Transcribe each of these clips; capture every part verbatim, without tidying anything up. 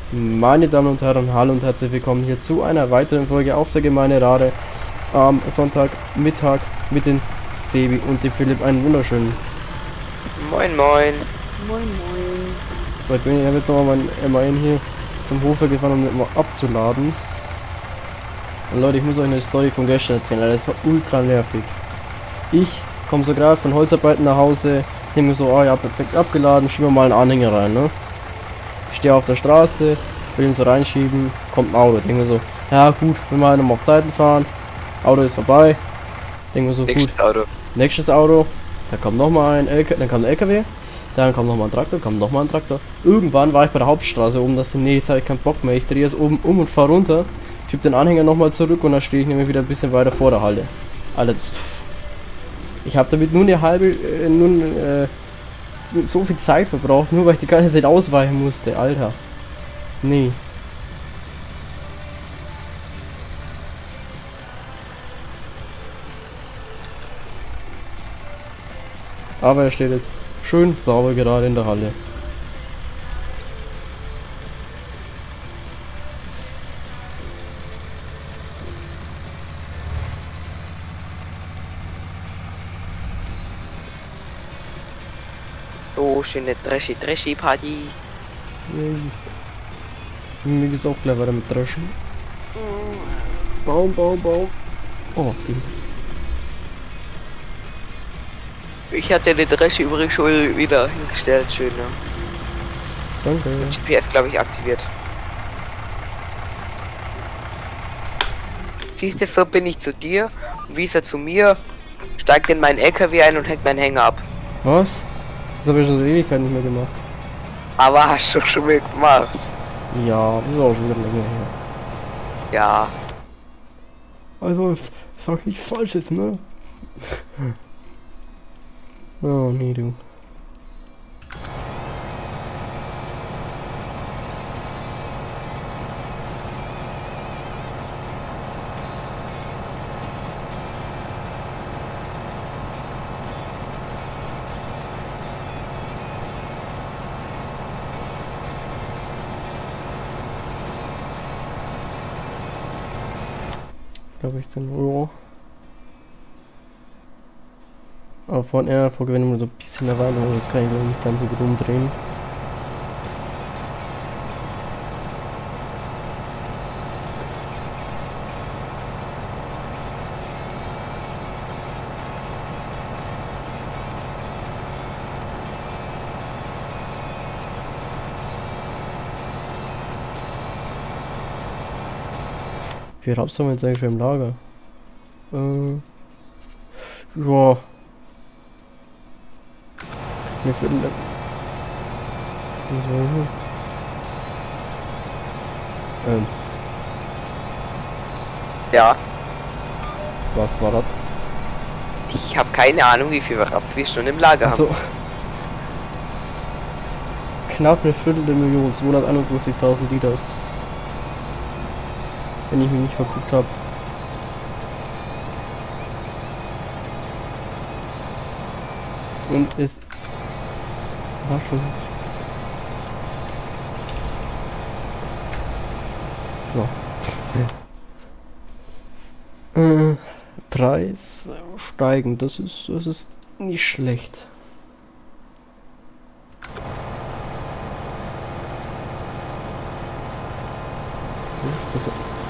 Meine Damen und Herren, hallo und herzlich willkommen hier zu einer weiteren Folge auf der Gemeine Rade am Sonntagmittag mit den Sebi und dem Philipp. Einen wunderschönen Moin moin. Moin moin. So, ich bin ich habe jetzt nochmal meinen M ein hier zum Hofe gefahren, um den mal abzuladen. Und Leute, ich muss euch eine Story von gestern erzählen, Alter, das war ultra nervig. Ich komme so gerade von Holzarbeiten nach Hause, denke mir so, oh ja, perfekt abgeladen, schieben wir mal einen Anhänger rein, ne? Ich stehe auf der Straße, will ihn so reinschieben, kommt ein Auto, denke mir so, ja gut, wir mal nochmal auf Seiten fahren, Auto ist vorbei, denke mir so, Nächstes gut, Auto. nächstes Auto, da kommt nochmal ein L K W, dann kam ein L K W, dann kommt nochmal ein Traktor, kommt nochmal ein Traktor. Irgendwann war ich bei der Hauptstraße oben, dass die nee, jetzt habe ich keinen Bock mehr, ich drehe jetzt oben um und fahre runter, schieb den Anhänger nochmal zurück und dann stehe ich nämlich wieder ein bisschen weiter vor der Halle. Alter, ich habe damit nur eine halbe, äh, nun, äh, so viel Zeit verbraucht, nur weil ich die ganze Zeit ausweichen musste, Alter. Nee. Aber er steht jetzt schön sauber gerade in der Halle. Oh, schöne Dreschi Dreschi Party. Mir geht's auch gleich weiter mit Dreschen. Baum, Baum, Baum. Oh, die. Ich hatte den Dreschi übrigens schon wieder hingestellt, schön, ne? Danke. G P S glaube ich aktiviert. Siehst du, so bin ich zu dir, und wie ist er zu mir, steigt in meinen L K W ein und hängt meinen Hänger ab. Was? Das habe ich schon seit Ewigkeit nicht mehr gemacht. Aber hast du schon mal gemacht? Ja, das ist auch schon wieder länger her. Ja. Also, ich sag nichts Falsches, ne? Oh, nee, du. Glaube ich, zehn Euro. Aber von R vorgewinnen wir so ein bisschen Erweiterung, jetzt kann ich glaube nicht ganz so gut umdrehen. Wie viel Raps haben wir jetzt eigentlich für im Lager? Äh, ja. Mir finden da. Ähm, Ja. was war das? Ich habe keine Ahnung, wie viel Raps wir schon im Lager Achso. haben. Knapp eine Viertel der Million, zweihunderteinundfünfzigtausend Liters. Wenn ich mich nicht verguckt habe. Und es war schon so. Äh, Preis steigen, das ist, das ist nicht schlecht. Das ist das so.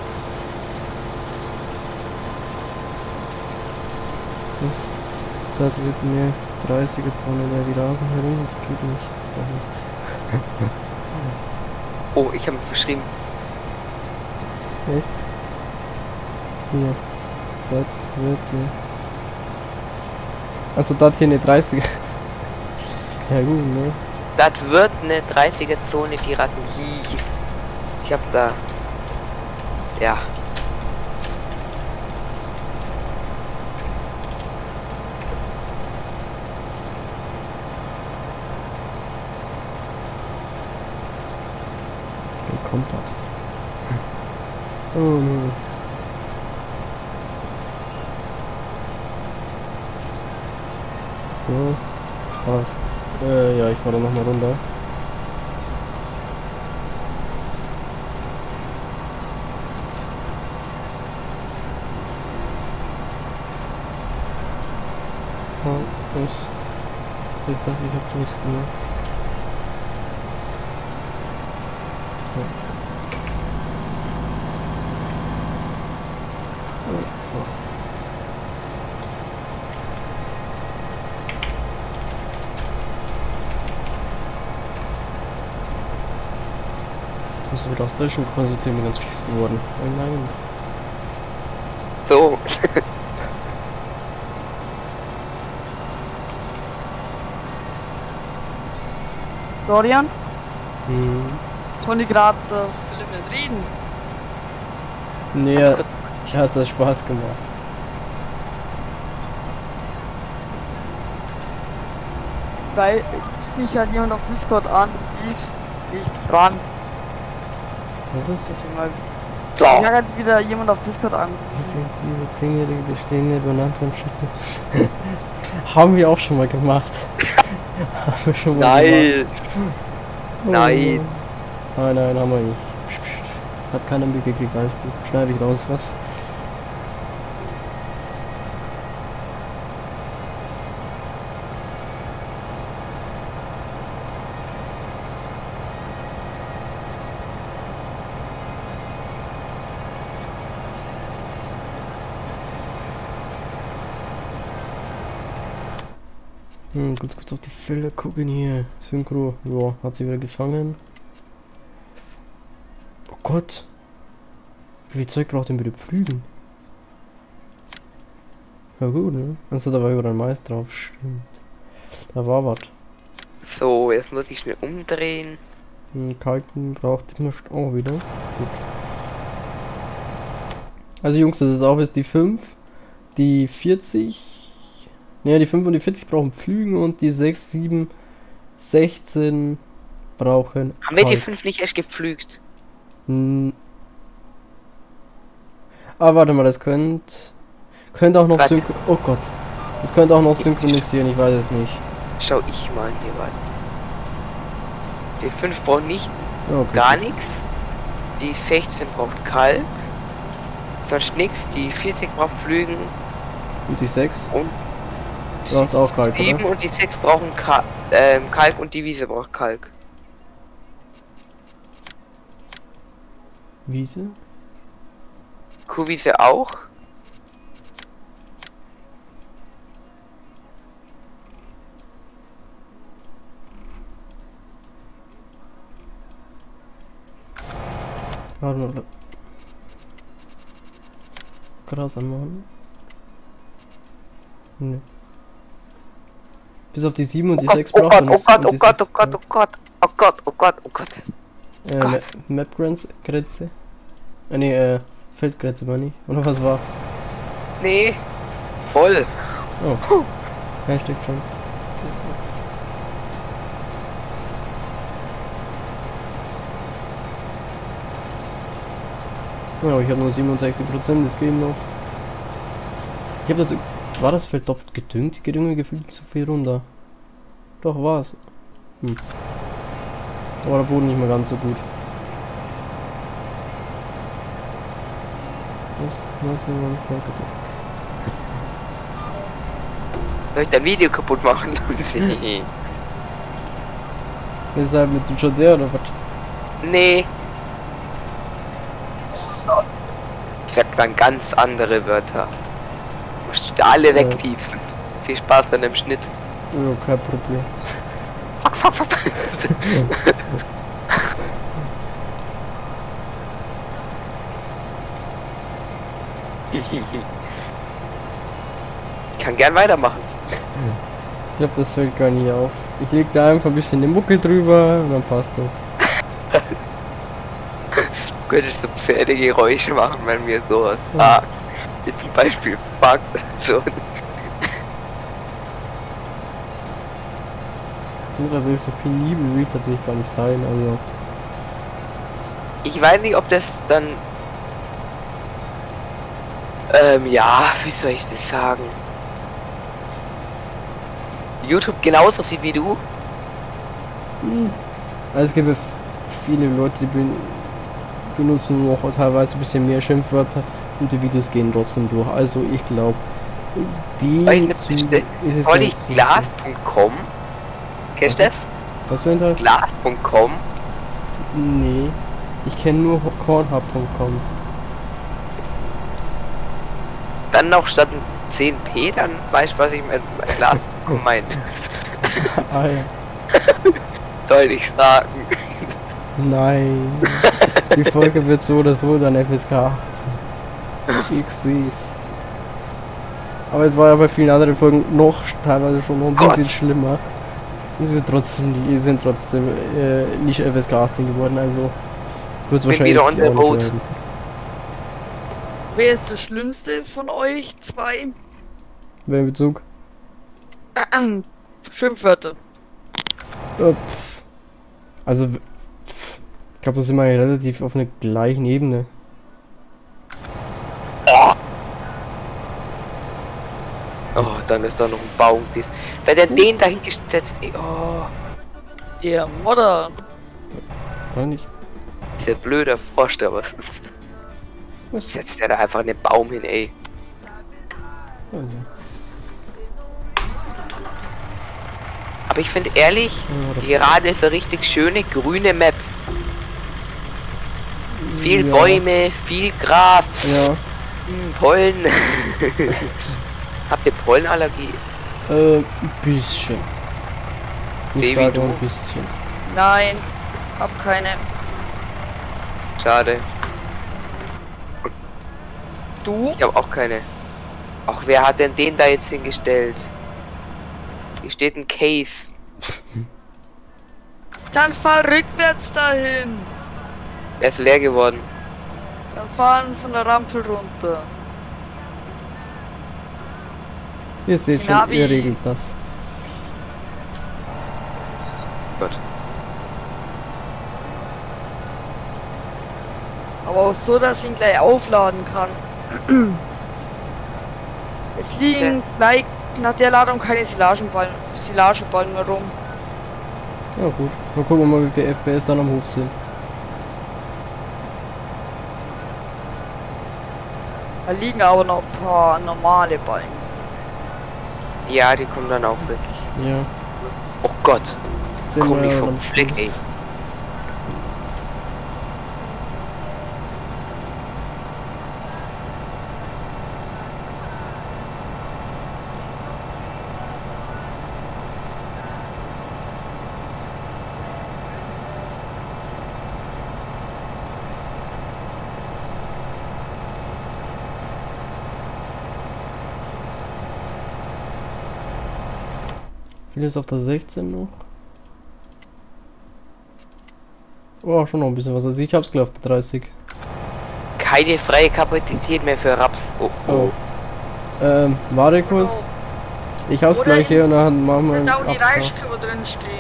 Das wird mir dreißiger Zone über die Rasen herum, das geht nicht. Oh, ich habe verschrieben. Echt? Hier. Das wird mir. Also das hier eine dreißiger. Ja gut, ne? Das wird eine dreißiger Zone, die Ratten. Ich hab da. Ja. Wie kommt das? Oh no. So. Passt. Äh, ja, ich fahre nochmal runter. Ja, ich. Ich sag, ich hab nichts gemacht. Ja. So. Ich muss wieder aufs Deutsche konzentrieren, bin ganz schief geworden. Oh nein. So. Florian, Hm. konnte gerade äh, Philipp nicht reden. Nee, er er hat das Spaß gemacht. Weil ich mich halt jemand auf Discord an, ich nicht dran. Was ist das? Deswegen mal. So. Ich habe halt wieder jemand auf Discord an. Wir sind diese zehnjährige, die stehen nebeneinander und schicken. Haben wir auch schon mal gemacht. Haben wir schon mal Nein. gemacht. Nein. Oh. Nein, nein, haben wir nicht. Psst, psst. Hat keiner mitgekriegt, alles gut. Schneide ich raus, was? Hm, kurz kurz auf die Felder gucken hier. Synchro, ja, hat sie wieder gefangen. Oh Gott. Wie viel Zeug braucht denn bitte Pflügen? Ja gut, ne? Also da war überall Mais drauf, stimmt. Da war was. So, jetzt muss ich schnell umdrehen. Hm, Kalken braucht immer auch wieder. Gut. Also Jungs, das ist auch jetzt die fünf, die vierzig. Ne, die fünf und die vierzig brauchen Pflügen und die sechs, sieben, sechzehn brauchen. Haben wir die Kalk. fünf nicht echt gepflügt? Hm. Ah, warte mal, das könnte. Könnte auch noch Warte. synchro. Oh Gott. Das könnte auch noch synchronisieren, ich weiß es nicht. Schau ich mal hier weiter. Die fünf braucht nicht Okay. gar nichts. Die sechzehn braucht Kalk. Sonst nichts. Die vierzig braucht Pflügen. Und die sechs Und braucht auch Kalk, sieben oder? und die sechs brauchen Ka ähm, Kalk und die Wiese braucht Kalk. Wiese? Kuhwiese auch. Warte mal. Gras anmachen. Ne. Bis auf die sieben und die Oh sechs Gott, oh braucht Gott, man oh nicht. Gott, Und oh die Gott, sechs, oh Gott, oh Gott, oh Gott, oh Gott, oh Gott. Äh, Gott. Ma- Map-Grenze? Äh, ne, äh, Feldgrenze meine ich. Oder was war? Nee. Voll. Oh. Ja, steckt schon. Ja, ich habe nur siebenundsechzig Prozent, das geht noch. Ich habe das. War das Feld doppelt gedüngt? Die Gedünge gefühlt zu viel runter. Doch, war's. Hm. Aber der Boden nicht mehr ganz so gut. Was? Was ist denn das? Soll ich dein Video kaputt machen? Nee. Ist halt mit dem Jodär oder was? Nee. So. Ich werde dann ganz andere Wörter. Musst du alle Äh. wegpiepsen. Viel Spaß dann im Schnitt. Ja, kein Problem. Fuck, fuck, fuck. Ich kann gern weitermachen. Ich glaube, das fällt gar nicht auf. Ich leg da einfach ein bisschen den Muckel drüber und dann passt das. Du könntest so Pferdegeräusche machen, wenn mir sowas Ja. sagt. Wie zum Beispiel Fuck. So. Also ist so penibel will tatsächlich gar nicht sein, also. Ich weiß nicht, ob das dann... Ähm, ja, wie soll ich das sagen? YouTube genauso sieht wie du? Hm. Also es gibt ja f- viele Leute, die ben benutzen noch teilweise ein bisschen mehr Schimpfwörter und die Videos gehen trotzdem durch. Also ich glaube, Die Eine Züge ist es Soll ich ganz sicher. Glas Punkt com? Kennst du das? Was für ein Teil? Glas Punkt com? Nee. Ich kenne nur Cornhub Punkt com. Dann noch statt ein zehn P, dann weißt du, was ich mit Glas meint. Ah ja. Soll ich sagen. Nein. Die Folge wird so oder so dann F S K achtzehn. Ich seh's. Aber es war ja bei vielen anderen Folgen noch teilweise schon noch ein Gott. bisschen schlimmer. Und sie sind trotzdem, die sind trotzdem äh, nicht F S K achtzehn geworden, also wird es Bin wahrscheinlich wieder on the auch nicht road. werden. Wer ist der Schlimmste von euch zwei? Wer in Bezug? Schimpfwörter. Äh, pff. Also, w- pff. ich glaube, da sind wir ja relativ auf einer gleichen Ebene. Oh, dann ist da noch ein Baum. Wer denn den dahin gesetzt? Ey, oh, Der Modder. Gar nicht. dieser blöde Frosch da, was Was? setzt der da einfach einen Baum hin, ey. Also. Aber ich finde ehrlich, Ja, gerade ist eine richtig schöne grüne Map. Viel ja. Bäume, viel Gras, Ja, hm, Pollen. Habt ihr Pollenallergie? äh, ein bisschen. Nicht Baby, stark, du? aber ein bisschen. Nein, hab keine. Schade. Du? Ich habe auch keine. Ach, wer hat denn den da jetzt hingestellt? Hier steht ein Case. Dann fahr rückwärts dahin. Der ist leer geworden. Dann fahren von der Rampe runter. Ihr seht schon, Navi. ihr regelt das. Gott. Aber auch so, dass ich ihn gleich aufladen kann. Es liegen gleich nach der Ladung keine Silagenballen, Silageballen mehr rum. Ja gut, mal gucken mal, wie viel F P S dann am Hof sind. Da liegen aber noch ein paar normale Ballen. Ja, die kommen dann auch weg. Ja, Oh Gott. sind Komm wir ich ja vom am Fleck, Schluss. ey. Vieles auf der sechzehn noch. Oh, schon noch ein bisschen was. Also ich hab's gleich auf der dreißig. Keine freie Kapazität mehr für Raps. Oh, oh. Oh. Ähm, Marikus. Ich hab's Oder gleich hier und dann machen wir Wenn einen da auch die Abfahrt. Reiskörper drin stehen.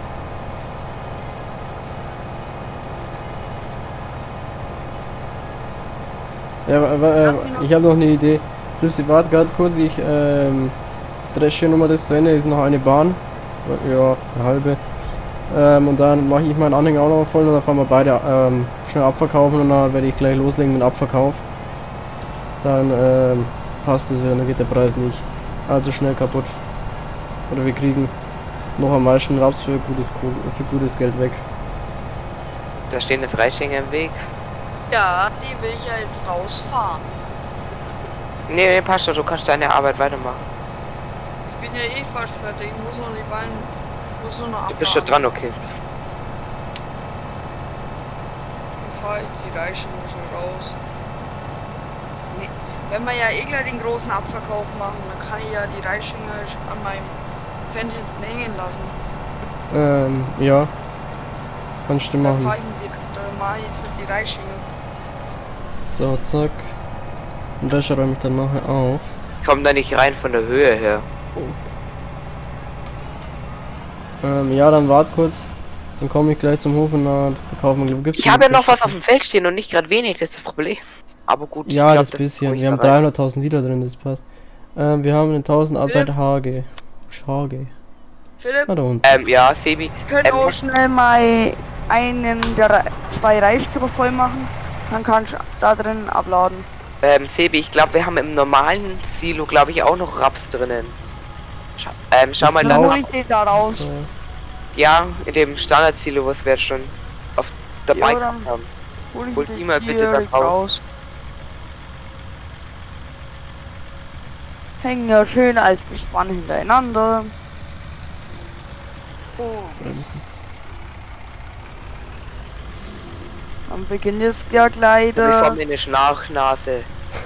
Ja, aber, äh, ich habe noch eine Idee. Lucy, warte ganz kurz, ich ähm, dresche nochmal das zu Ende, ist noch eine Bahn. Ja, eine halbe. Ähm, und dann mache ich meinen Anhänger auch noch voll und dann fahren wir beide ähm, schnell abverkaufen und dann werde ich gleich loslegen mit dem Abverkauf. Dann ähm, passt es wieder, dann geht der Preis nicht allzu schnell kaputt. Oder wir kriegen noch am meisten Raps für gutes, Kohl- für gutes Geld weg. Da stehen eine Freischinger im Weg. Ja, die will ich ja jetzt rausfahren. Nee, nee, passt doch, du kannst deine Arbeit weitermachen. Ich bin ja eh fast fertig, ich muss nur die Ballen, muss nur noch Du bist schon dran, okay. Dann fahr ich die Reichschinger schon raus. Nee, wenn wir ja eh gleich den großen Abverkauf machen, dann kann ich ja die Reichschinger an meinem Fenster hinten hängen lassen. Ähm, ja. Kannst du Dann machen. fahr ich mit die, dann mach ich jetzt mit die Reichschinger. So, zack. Und das räume ich dann nachher auf. Komm da nicht rein von der Höhe her. Ähm, ja, dann wart kurz. Dann komme ich gleich zum Hof und dann verkaufen wir. Gibt's Ich habe ja noch was auf dem Feld stehen und nicht gerade wenig, das ist das Problem. Aber gut, ich Ja, glaub, das bisschen. komm ich Wir haben da rein. dreihunderttausend Liter drin, das passt. Ähm, wir haben eine tausend Arbeit H G. Schage. Philipp, Ah, da unten. Ähm, ja, Sebi. ich könnte ähm, auch schnell mal einen der Re zwei Reiskörper voll machen. Dann kannst du da drin abladen. Ähm, Sebi, ich glaube, wir haben im normalen Silo, glaube ich, auch noch Raps drinnen. Scha ähm, schau mal Dann danach. hol ich den da raus. Ja, in dem Standard-Silo, was wir jetzt schon auf dabei Ja, dann haben. hol ich Holt den die mal bitte dann direkt raus. Hängen ja schön als Gespann hintereinander. Oh. Dann beginnt jetzt ja gleich. Ich vor mir eine Schnarchnase.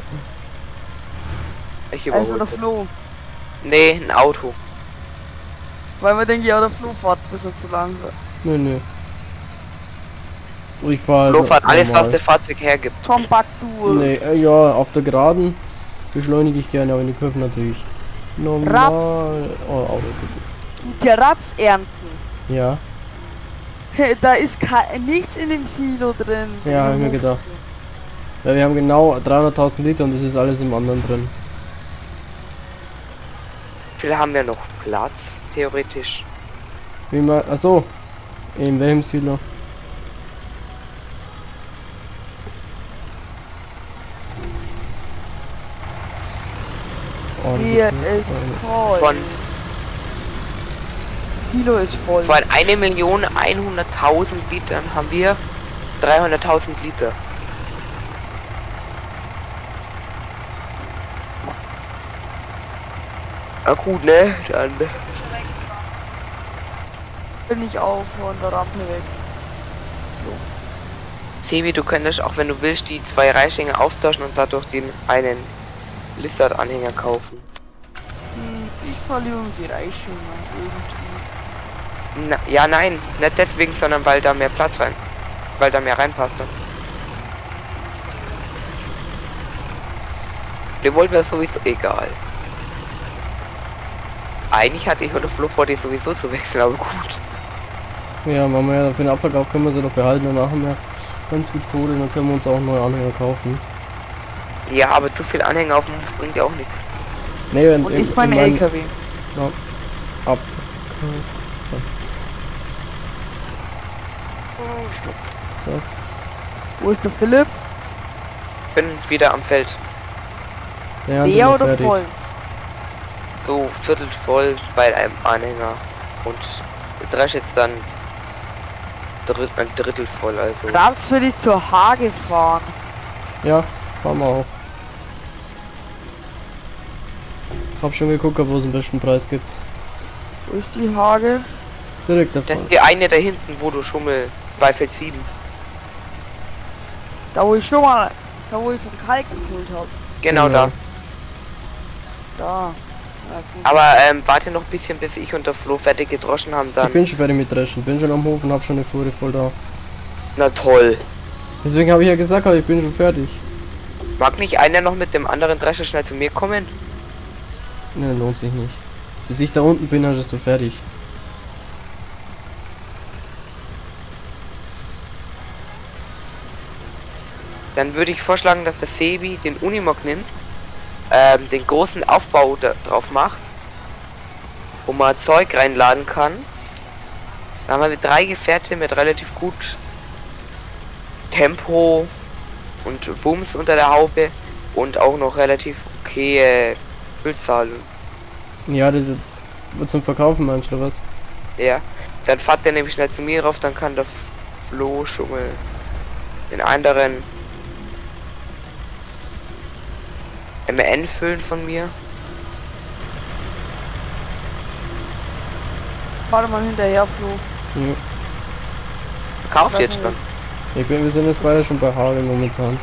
Ich Also der überhole. Flo. Nee, ein Auto. Weil wir denken, ja, der Flo fährt, bis er zu lang wird. Nö, nö. Ich fahr Flo fährt alles, normal. was der Fahrzeug hergibt. Kompakt du. Nee, äh, ja, auf der Geraden beschleunige ich gerne, aber in die Kurven natürlich. Normal. Raps. Oh, Auto. Die Raps ernten. Ja, Da ist kein, nichts in dem Silo drin. ja, hab ich mir gedacht. Ja, wir haben genau dreihunderttausend Liter und das ist alles im anderen drin. Wie viele haben wir noch Platz, theoretisch? Wie mal, achso, in welchem Silo? Oh, das Hier ist- ist voll. Von, Silo ist voll. von eine Million hunderttausend Litern haben wir dreihunderttausend Liter. Ah gut, ne? Dann Bin ich auch von der Rampe weg. Sebi, du könntest auch, wenn du willst, die zwei Reichlinge austauschen und dadurch den einen Lizard-Anhänger kaufen. Hm, ich verliere die Reichung irgendwie. Na, ja, nein, nicht deswegen, sondern weil da mehr Platz rein, weil da mehr reinpasst. Ne? Wir wollten das sowieso egal. Eigentlich hatte ich heute Flo vor, die sowieso zu wechseln, aber gut. Ja, machen wir ja, für den Abverkauf können wir sie doch behalten, dann machen wir ganz gut Kohle, dann können wir uns auch neue Anhänger kaufen. Ja, aber zu viel Anhänger auf dem Hof bringt ja auch nichts. Nee, wenn Und ich mein L K W. Ja, Abverkauf. Oh, stopp. Zack. Wo ist der Philipp? Bin wieder am Feld. Der Hand ist Der noch oder fertig. voll? So viertel voll bei einem Anhänger. Und der Dresch jetzt dann dritt, ein Drittel voll, also. Das will ich zur Hage fahren. Ja, fahren wir auch. Hab schon geguckt, wo es den besten Preis gibt. Wo ist die Hage? Direkt Das davon. ist die eine da hinten, wo du Schummel bei Feld sieben. Da wo ich schon mal, da wo ich vom Kalk geholt habe. Genau, Genau. da. Da. Ja, jetzt muss Aber ähm, warte noch ein bisschen, bis ich und der Flo fertig gedroschen haben, Ich dann. bin schon fertig mit Dreschen, bin schon am Hof und hab schon eine Fuhre voll da. Na toll. Deswegen habe ich ja gesagt, ich bin schon fertig. Mag nicht einer noch mit dem anderen Drescher schnell zu mir kommen? Ne, lohnt sich nicht. Bis ich da unten bin, hast du fertig. Dann würde ich vorschlagen, dass der Sebi den Unimog nimmt, ähm, den großen Aufbau da drauf macht, wo man Zeug reinladen kann. Da haben wir mit drei Gefährte mit relativ gut Tempo und Wumms unter der Haube und auch noch relativ okay äh, Füllzahl. Ja, das wird zum Verkaufen, meinst du, oder was? Ja, dann fahrt der nämlich schnell zu mir rauf, dann kann der Flo schon mal den anderen M N füllen von mir. Warte mal hinterher, Flo. Ja. Kauf Was jetzt denn? schon. Ich bin, wir sind jetzt beide schon bei Hagel momentan.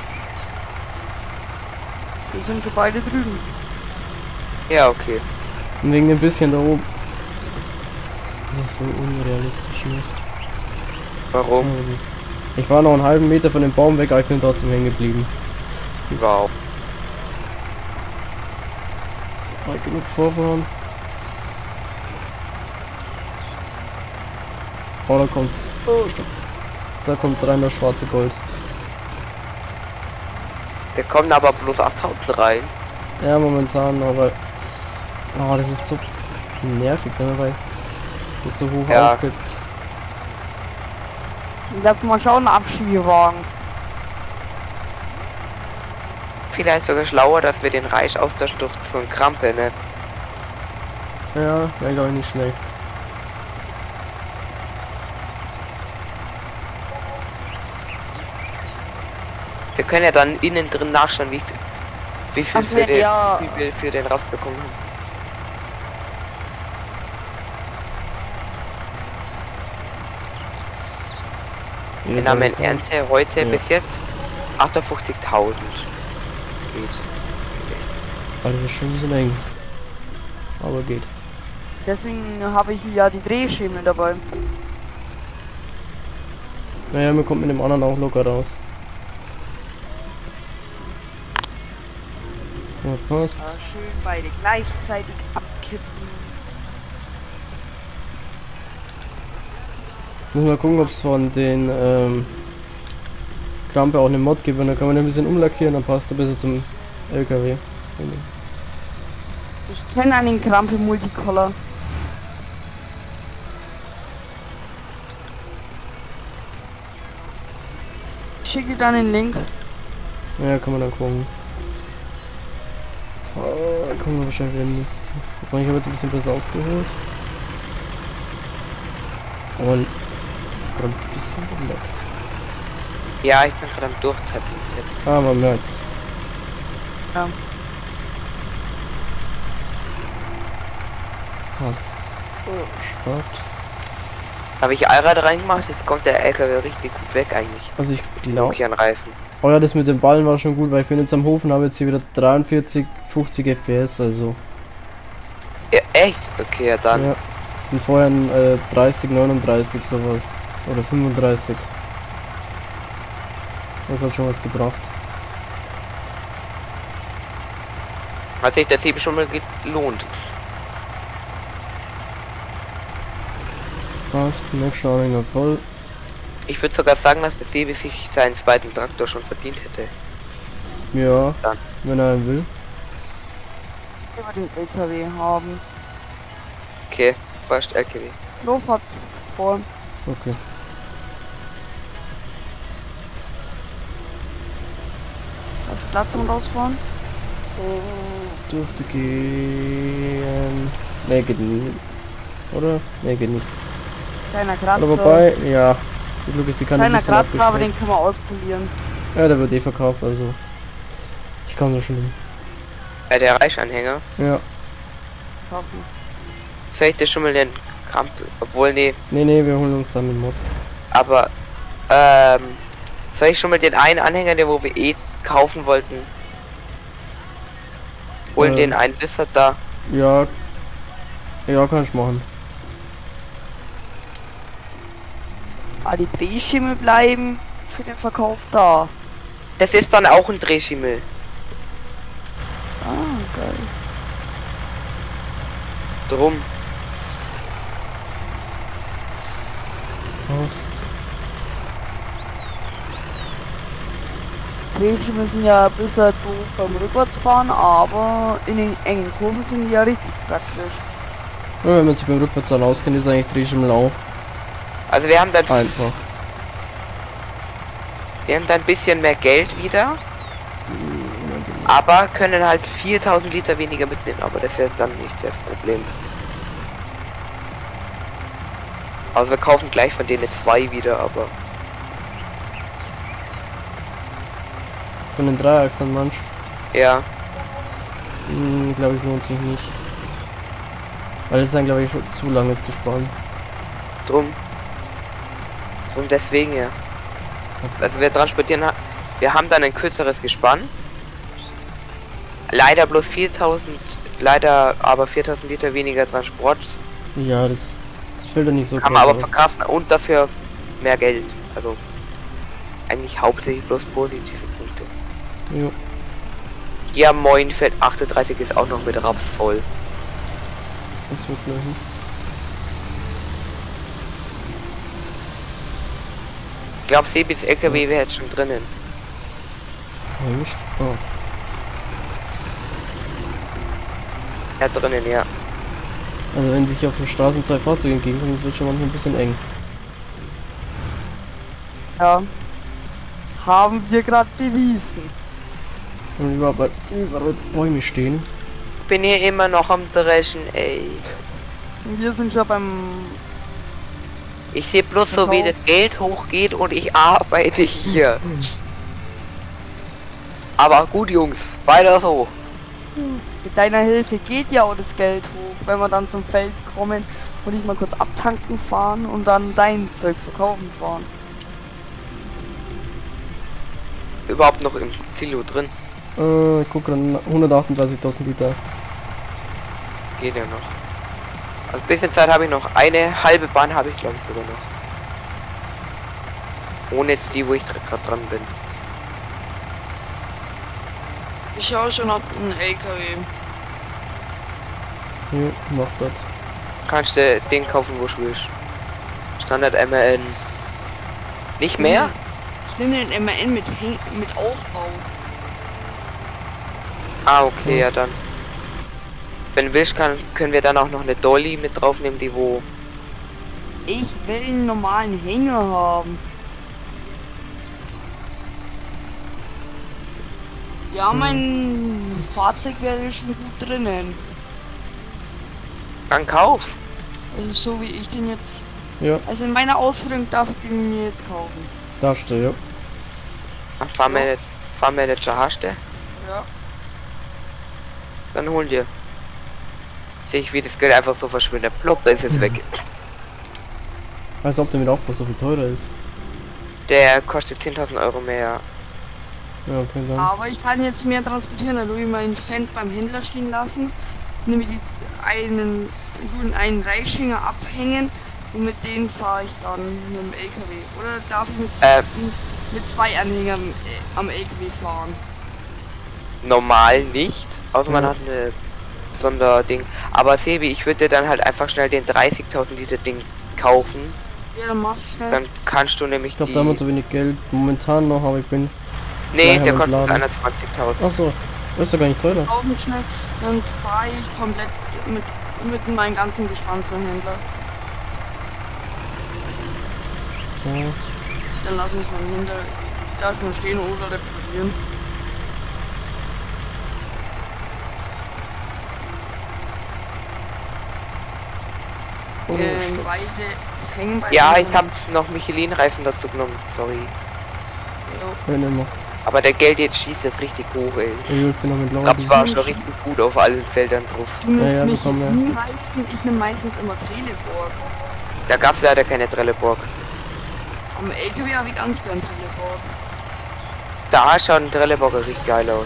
Wir sind schon beide drüben. Ja, okay. Und wegen dem bisschen da oben. Das ist so unrealistisch nicht. Warum? Ich war noch einen halben Meter von dem Baum weg, aber ich bin trotzdem hängen geblieben. Wow. So, weit genug vorfahren. Oh, da kommt's. Oh, stopp. Da kommt's rein, das schwarze Gold. Der kommt aber bloß achttausend rein. Ja, momentan, aber... Oh, das ist so nervig, wenn man bei... Mit so hoch Ja. aufgibt. Ich darf mal schauen, Abschiebewagen. Vielleicht sogar schlauer, dass wir den Reich austauschen durch so ein Krampe, ne? Ja, wäre glaube ich nicht schlecht. Wir können ja dann innen drin nachschauen, wie viel, wie viel, Ach, für, den, ja. wie viel für den rausbekommen haben. Jedes Wir haben Mal eine ist Ernte heute Ja. bis jetzt achtundfünfzigtausend. Geht. Also das ist schon ein bisschen eng. Aber geht. Deswegen habe ich ja die Drehschemel dabei. Naja, man kommt mit dem anderen auch locker raus. So, passt. Ja, schön beide gleichzeitig abkippen. Muss mal gucken, ob es von den ähm, Krampe auch eine Mod gibt. Und dann kann man ein bisschen umlackieren, dann passt er besser zum L K W. Ich kenne einen Krampe Multicolor. Ich schicke dir dann den Link. Ja, kann man dann gucken. Oh, da kommen wir wahrscheinlich wieder nicht. Ich habe jetzt ein bisschen besser ausgeholt. Und gerade ein bisschen geleckt. Ja, ich bin gerade am Durchtappen. Ah, man merkt's. Ja. Passt. Oh, Start. Habe ich Allrad reingemacht, jetzt kommt der L K W richtig gut weg eigentlich. Also ich Auch glaube. hier an Reifen. Oh ja, das mit den Ballen war schon gut, weil ich bin jetzt am Hofen, habe jetzt hier wieder dreiundvierzig, fünfzig F P S, also. Ja, echt? Okay, ja dann. Ja. Und vorher äh, dreißig, neununddreißig sowas. Oder fünfunddreißig. Das hat schon was gebracht. Hat sich das eben schon mal gelohnt. Fast, nächster Anhänger voll. Ich würde sogar sagen, dass der Sebi sich seinen zweiten Traktor schon verdient hätte. Ja, Dann. wenn er einen will. Über den L K W haben. Okay, fast L K W. Flo fährt vor. Okay. Das Platz zum Rausfahren. Dürfte gehen. Ne, geht nicht. Oder? Ne, geht nicht. Kleiner Kratzer. Oder wobei, ja. Zum Glück ist die Kante ein Kleiner bisschen Kratzer, aber den abgeschnitten. kann man auspolieren. Ja, der wird eh verkauft, also. Ich kann so schlimm. Äh, der Reichsanhänger. Ja. Kaufen. Soll ich dir schon mal den Krampel? Obwohl, nee. Ne, ne, wir holen uns dann den Mod. Aber, ähm, soll ich schon mal den einen Anhänger, den wo wir eh kaufen wollten? Holen Ähm. den einen Lissert da. Ja. Ja, kann ich machen. Ah, die Drehschimmel bleiben für den Verkauf da. Das ist dann auch ein Drehschimmel. Ah, geil. Drum. Passt. Drehschimmel sind ja ein bisschen doof beim Rückwärtsfahren, aber in den engen Kurven sind die ja richtig praktisch. Ja, wenn man sich beim Rückwärtsfahren auskennt, ist eigentlich Drehschimmel auch Also wir haben dann einfach. wir haben dann ein bisschen mehr Geld wieder, aber können halt viertausend Liter weniger mitnehmen, aber das ist jetzt dann nicht das Problem. Also wir kaufen gleich von denen zwei wieder, aber Von den Dreiachsern manch. ja, Hm, glaube ich, lohnt sich nicht. Weil das ist dann, glaube ich, schon zu langes Gespann. drum. Drum deswegen ja. Also wir transportieren, ha- wir haben dann ein kürzeres Gespann. Leider bloß viertausend, leider aber viertausend Liter weniger Transport. Ja, das, das fällt ja nicht so Kann man aber krass auf. verkraften und dafür mehr Geld. Also eigentlich hauptsächlich bloß positive Punkte. Jo. Ja, moin, Feld achtunddreißig ist auch noch mit Raps voll. Das wird gleich nichts. Ich glaube, Sebis L K W wäre jetzt schon drinnen. Eigentlich. Oh. Ja, drinnen, ja. Also wenn sich auf den Straßen zwei Fahrzeuge entgegenkommen, das wird schon manchmal ein bisschen eng. Ja. Haben wir gerade bewiesen. Und überall, überall Bäume stehen. Ich bin hier immer noch am Dreschen, ey. Wir sind schon beim... Ich sehe bloß so, wie das Geld hochgeht und ich arbeite hier. Aber gut, Jungs, weiter so. Mit deiner Hilfe geht ja auch das Geld hoch, wenn wir dann zum Feld kommen und ich mal kurz abtanken fahren und dann dein Zeug verkaufen fahren. Überhaupt noch im Silo drin. Äh, ich guck gerade, hundertachtunddreißigtausend Liter. Geht ja noch. Also ein bisschen Zeit habe ich noch. Eine halbe Bahn habe ich, glaube ich, sogar noch. Ohne jetzt die, wo ich gerade dran bin. Ich schaue schon nach dem L K W. Hier, mach das. Kannst du den kaufen, wo du willst. Standard M R N. Nicht mehr? Ich nehme den M R N mit, Häng mit Aufbau. Ah, okay, ja dann. Wenn du willst, kann, können wir dann auch noch eine Dolly mit draufnehmen, die wo... Ich will einen normalen Hänger haben. Ja, mein Fahrzeug wäre schon gut drinnen. Dann kauf. Also so wie ich den jetzt... Ja, Also in meiner Ausführung darf ich den mir jetzt kaufen. da steht, ja. Ach, Fahrmanager, Fahrmanager hast du? Ja. Dann hol dir. Sehe ich, wie das Geld einfach so verschwindet. Plopp, da ist es weg. Als ob der mit Aufbau so viel teurer ist. Der kostet zehntausend Euro mehr. Ja, okay, dann. Aber ich kann jetzt mehr transportieren, dann will ich meinen Fendt beim Händler stehen lassen. Nämlich einen, einen Reichshänger abhängen und mit denen fahre ich dann mit dem L K W. Oder darf ich mit, zwei- Äh. mit zwei Anhängern äh, am L K W fahren? Normal nicht. Außer man Ja. hat eine Sonderding. Aber Sebi, ich würde dir dann halt einfach schnell den dreißigtausend Liter Ding kaufen. Ja, dann mach ich schnell. Dann kannst du nämlich Ich glaube, die... da haben wir zu wenig Geld momentan noch, aber ich bin. Nee, Nachher der mit kostet Laden. einundzwanzigtausend. Achso, das ist ja gar nicht teurer. Kaufen schnell, dann fahre ich komplett mit, mit meinem ganzen Gespann zum Händler. So. Dann lass uns mal hinter erstmal stehen oder reparieren. Oh, ähm, beide hängen bei Ja, ich habe noch Michelin-Reifen dazu genommen. Sorry. Ja. wenn immer. Aber der Geld jetzt schießt jetzt richtig hoch, ey. Ja, ich bin noch mit Ich Lausen. glaub, war schon richtig gut auf allen Feldern drauf. Du nimmst Ja, ja, mich das haben wir. nie Reifen, ich nehme meistens immer Trelleborg. Da gab's leider keine Trelleborg. Am L K W habe ich ganz gern Trelleborg. Da schaut ein Trelleborger richtig geil aus.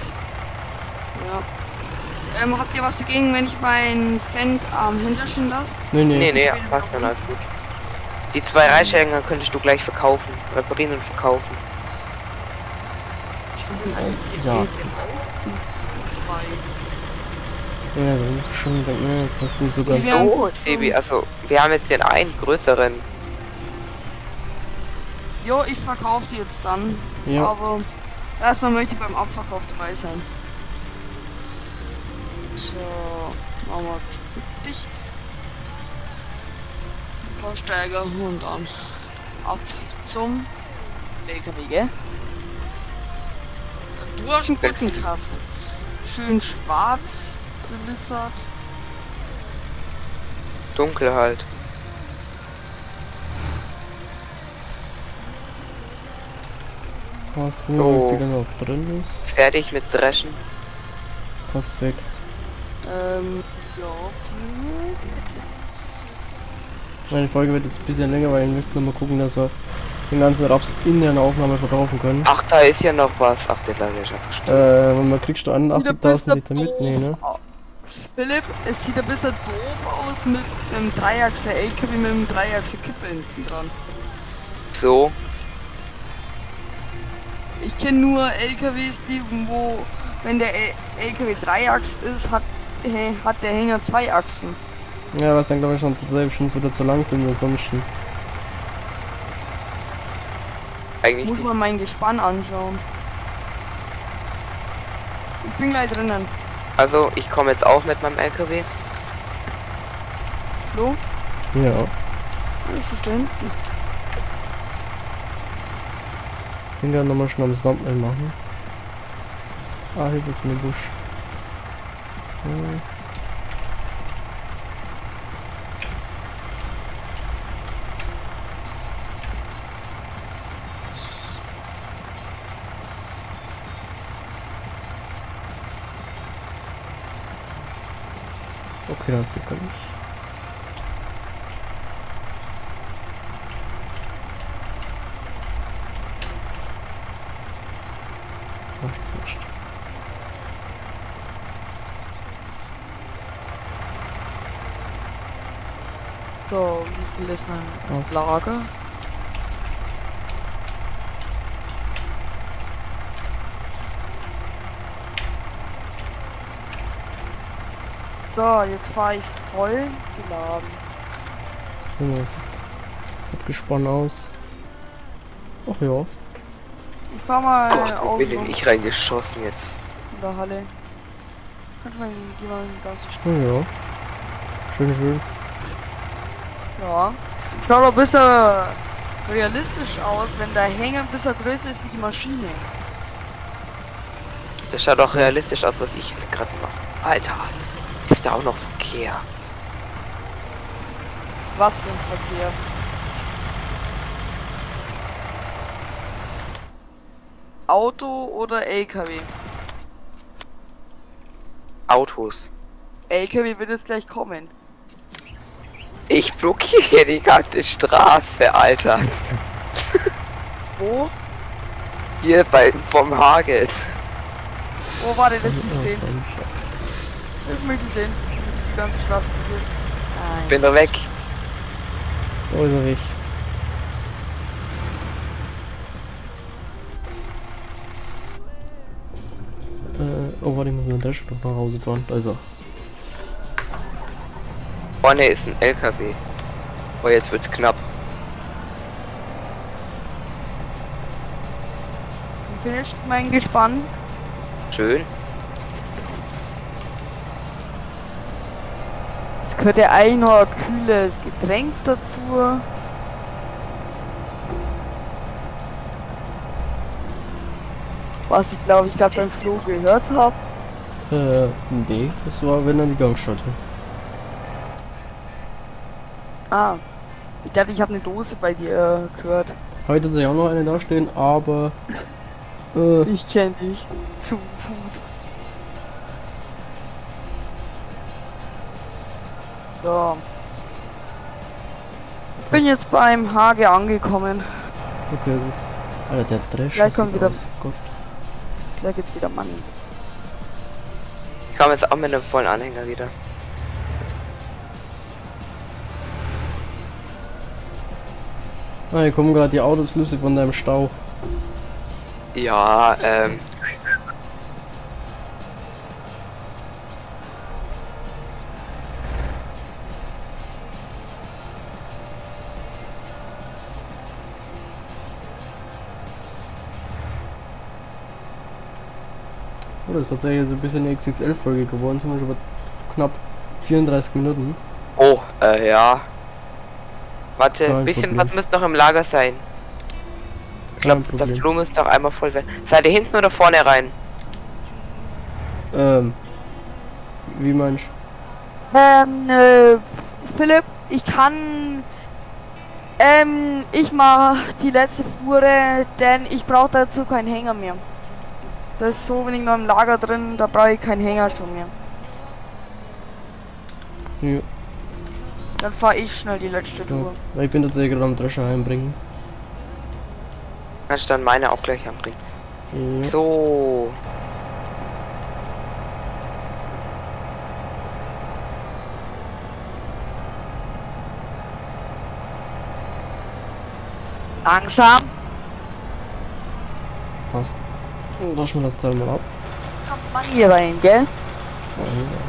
Ja. Ähm, habt ihr was dagegen, wenn ich meinen Fendt am Händler stehen lasse? Nee, nee. Nee, nee, passt dann alles gut. Die zwei Reichhänger könntest du gleich verkaufen. Reparieren und verkaufen. Ich finde den eigentlich Ja. zwei. Ja, dann schon, ne, kosten sogar. Die wären So, gut. Sebi, also wir haben jetzt den einen größeren. Jo, ich verkaufe die jetzt dann. Ja. Aber erstmal möchte ich beim Abverkauf dabei sein. So, machen wir dicht. Verkaufssteiger und dann ab zum L K W, gell? Du hast einen guten Kraft. Schön schwarz belissert. Dunkel halt. Was gucken wir, So. wie viel da noch drin ist. Fertig mit Dreschen. Perfekt. Ähm, ja, okay. Meine Folge wird jetzt ein bisschen länger, weil ich möchte noch mal gucken, dass wir den ganzen Raps in der Aufnahme verkaufen können. Ach, da ist ja noch was. Ach, der Lager ist einfach still. Äh, wenn man kriegst du Sieht ein einundachtzigtausend Liter bisschen mit? Nee, ne? doof aus. Philipp, es sieht ein bisschen doof aus mit einem Dreiachser L K W mit einem Dreiachser Kippe hinten dran. So. Ich kenne nur L K Ws, die wo, wenn der L K W Dreiachs ist, hat, äh, hat der Hänger zwei Achsen. Ja, was dann glaube ich schon selbst schon wieder zu lang sind ansonsten. Eigentlich Muss nicht. man mein Gespann anschauen. Ich bin gleich drinnen. Also, ich komme jetzt auch mit meinem L K W. Flo, Ja. wo ist das denn? Ich bin gerade nochmal schon am Thumbnail machen. Ah, hier wird ein Busch. Hm. Okay, das geht gar nicht. Ach, das ist wurscht. So, wie viel ist noch Aus. im Lager? So, jetzt fahre ich voll geladen. Ja, das sieht gespannt aus. Ach ja. Ich fahr mal Gott, wo auf bin denn ich reingeschossen jetzt? in der Halle. Kannst du mal jemanden ganz Ja, ja. Schön, schön. Ja. Schaut doch ein bisschen realistisch aus, wenn der Hänger ein bisschen größer ist wie die Maschine. Das schaut auch realistisch aus, was ich jetzt gerade mache. Alter, ist da auch noch Verkehr? Was für ein Verkehr. Auto oder L K W? Autos. L K W wird jetzt gleich kommen. Ich blockiere die ganze Straße, Alter. Wo? Hier bei vom Hagel. Wo war denn das Ja, nicht sehen? Das möchte ich sehen. Die ganze Straße blockiert. Nein. Bin doch weg. Da ist er weg. Äh, oh warte, ich muss mit dem Dash doch nach Hause fahren. Da ist er. Vorne ist ein L K W. Oh, jetzt wird's knapp. Ich bin jetzt mein Gespann. Schön. Jetzt gehört ja eigentlich noch ein kühles Getränk dazu. Was ich glaube ich gerade beim Flo gehört habe. Äh, nee, das war, wenn er die Gangstadt. Ah. Ich dachte, ich habe eine Dose bei dir äh, gehört. Heute soll ja auch noch eine da stehen, aber äh, Ich kenne dich zu gut. So. Bin jetzt beim Hage angekommen. okay, gut. Alter, der Trash Gleich sieht kommt wieder- aus. Gott. Gleich geht's wieder Money. Ich komme jetzt auch mit einem vollen Anhänger wieder. Ah, hier kommen gerade die Autoflüsse von deinem Stau. Ja, ähm. Oh, das ist tatsächlich so ein bisschen eine X X L-Folge geworden. Sind wir schon bei knapp vierunddreißig Minuten. Oh, äh, ja. Warte, Kein ein bisschen Problem. was müsste noch im Lager sein. Ich glaube, Kein der Problem. Flur müsste auch einmal voll werden. Seid ihr hinten oder vorne rein? Ähm. Wie meinst Ähm, äh, Philipp, ich kann. Ähm, ich mach die letzte Fuhre, denn ich brauche dazu keinen Hänger mehr. Da ist so wenig noch im Lager drin, da brauche ich keinen Hänger schon mehr. du? Ja. Dann fahre ich schnell die letzte Tour. Ja. Ich bin tatsächlich gerade am Drescher heimbringen. Kannst du dann meine auch gleich anbringen. Ja. So. Langsam. Passt. Waschen wir das Teil mal ab. Kommt man hier rein, gell? Ja,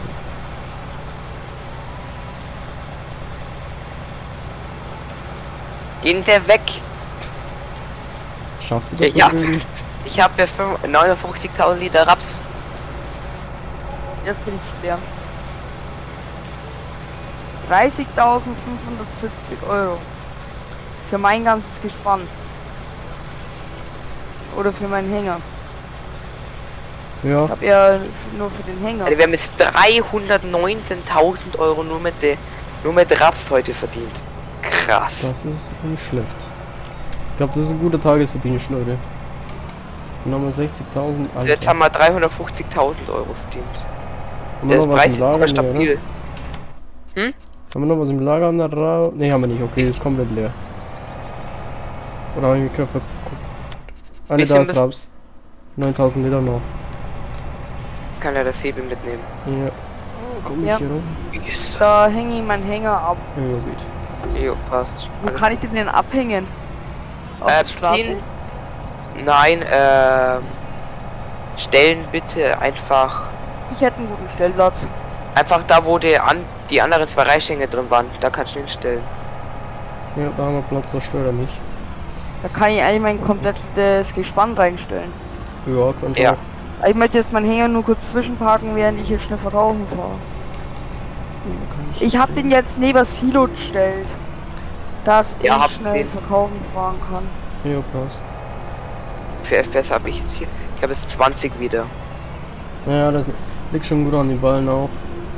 Gehen wir weg. schafft ihr das Ja, irgendwie? ich habe ja neunundfünfzigtausend Liter Raps. Jetzt bin ich leer. dreißigtausendfünfhundertsiebzig Euro. Für mein ganzes Gespann. Oder für meinen Hänger. Ja. Ich hab ja nur für den Hänger. Also wir haben jetzt dreihundertneunzehntausend Euro nur mit der, nur mit Raps heute verdient. Krass. Das ist nicht schlecht. Ich glaube, das ist ein guter Tagesverdienst, Leute. Dann haben wir sechzigtausend. Also jetzt haben wir dreihundertfünfzigtausend Euro verdient. Haben wir Der noch ist was im preislich Lager? aber Nee, stabil. oder? Haben wir noch was im Lager an der Ra Ne, haben wir nicht. Okay, ist komplett leer. Oder habe ich mich gerade verguckt? Ah, ne, da Bisschen ist Raps. neuntausend Liter noch. Kann er das Hebel mitnehmen. Ja. Oh, komm ich Ja. hier rum? Yes. Da hänge ich meinen Hänger ab. Ja, geht. Jo, passt. Wo Alles kann ich den denn abhängen? Auf Äh, der Straße? ziehen. Nein, ähm. Stellen bitte einfach. Ich hätte einen guten Stellplatz. Einfach da, wo die, an, die anderen zwei Reichshänge drin waren. Da kannst du hinstellen. Ja, da haben wir Platz, das stört er nicht. Da kann ich eigentlich mein komplettes Gespann reinstellen. Ja, kannst Ja. auch. Aber ich möchte jetzt meinen Hänger nur kurz zwischenparken, während ich jetzt schnell verkaufen fahre. Kann Ich habe den jetzt neben das Silo gestellt, dass Ja, hab ich schnell gesehen. verkaufen fahren kann. Ja, passt. Für F P S habe ich jetzt hier. Ich habe jetzt zwanzig wieder. Naja, das liegt schon gut an die Ballen auch.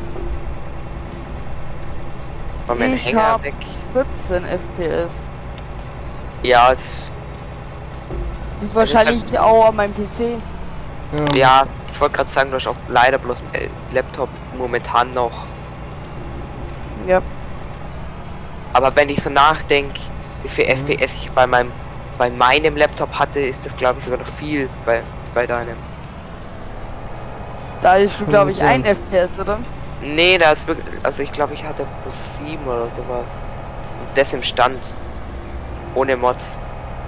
War mein Ich Hänger hab weg. vierzehn F P S. Ja, es, Liegt wahrscheinlich auch an meinem P C. Ja, ja, ich wollte gerade sagen, du hast auch leider bloß einen Laptop momentan noch. Ja. Aber wenn ich so nachdenke, wie viel Mhm. F P S ich bei meinem bei meinem Laptop hatte, ist das glaube ich sogar noch viel bei bei deinem. Da ist schon, glaube ich, Kann ein sein. F P S, oder? Nee, da ist wirklich, also ich glaube ich hatte plus sieben oder sowas. Und das im Stand. Ohne Mods.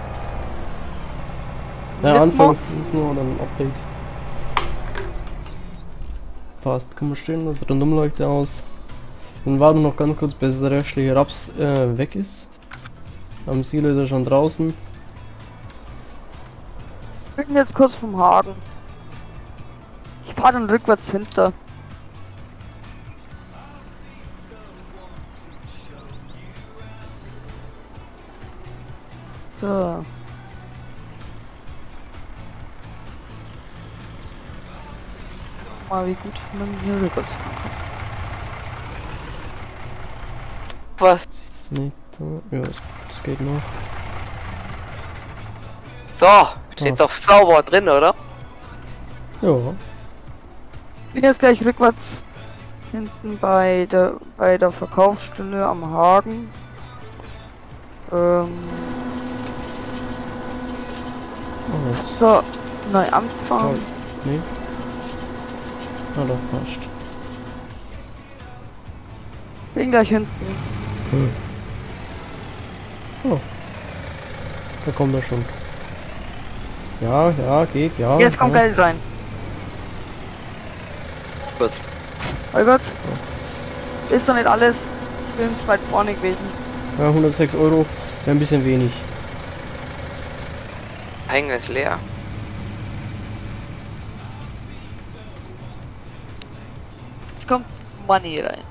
Ja, Mit anfangs Mods? ging es nur dann ein Update. Passt, kann man stehen, das Rundumleuchte aus. Dann warten wir noch ganz kurz, bis der restliche Raps äh, weg ist. Am Silo ist er schon draußen. Ich bin jetzt kurz vom Haken. Ich fahre dann rückwärts hinter. So. Mal wie gut man hier rückwärts fahren kann. Was? Sieht's nicht da. Ja, das, das geht noch. So, steht Was? doch sauber drin, oder? Ja. Ich bin jetzt gleich rückwärts hinten bei der bei der Verkaufsstelle am Hagen. Ähm, Oh, jetzt. so, neu anfangen. Nee. Ah, doch, passt. Bin gleich hinten. Hm. Oh. Da kommt er schon. Ja, ja, geht, ja. Jetzt kommt ja. Geld rein. Was? Oh Gott. Ist doch nicht alles. Ich bin zu weit vorne gewesen. Ja, hundertsechs Euro. Wäre ein bisschen wenig. Das Hänger ist leer. Jetzt kommt Money rein.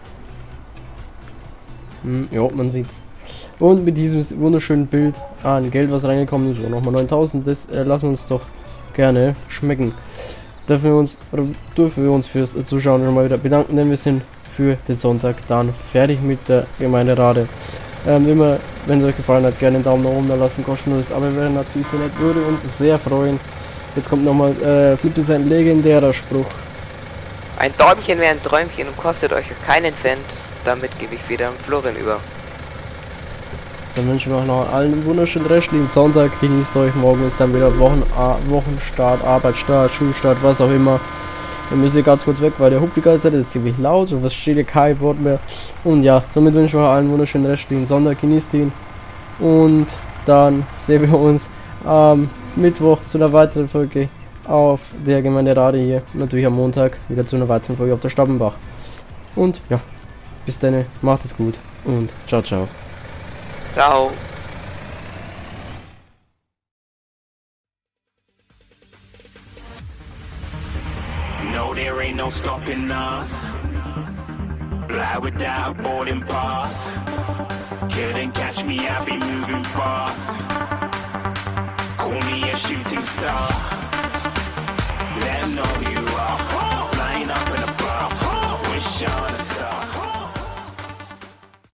Hm, ja, man sieht's. Und mit diesem wunderschönen Bild an Geld, was reingekommen ist, so nochmal neuntausend, das äh, lassen wir uns doch gerne schmecken. Dürfen wir uns, oder dürfen wir uns fürs Zuschauen schon mal wieder bedanken, denn wir sind für den Sonntag dann fertig mit der Gemeinderade. Ähm, immer, wenn es euch gefallen hat, gerne einen Daumen nach oben da lassen, kostenlos, aber wäre natürlich sehr nett, würde uns sehr freuen. Jetzt kommt nochmal, äh, Flip ist ein legendärer Spruch. Ein Däumchen wäre ein Träumchen und kostet euch keinen Cent. Damit gebe ich wieder an Florian über. Dann wünschen wir euch noch allen einen wunderschönen restlichen Sonntag. Genießt euch. Morgen ist dann wieder Wochen Wochenstart, Arbeitsstart, Schulstart, was auch immer. Dann müsst ihr ganz kurz weg, weil der Hub die ganze Zeit ist ziemlich laut und was steht hier kein Wort mehr. Und ja, somit wünschen wir euch allen einen wunderschönen restlichen Sonntag. Genießt ihn. Und dann sehen wir uns am Mittwoch zu einer weiteren Folge auf der Gemeinderade hier. Natürlich am Montag wieder zu einer weiteren Folge auf der Stappenbach. Und ja, bis dann. Macht es gut und ciao, ciao. Ciao. No, there ain't no stopping us. Fly without boarding pass. Couldn't catch me, I be moving fast.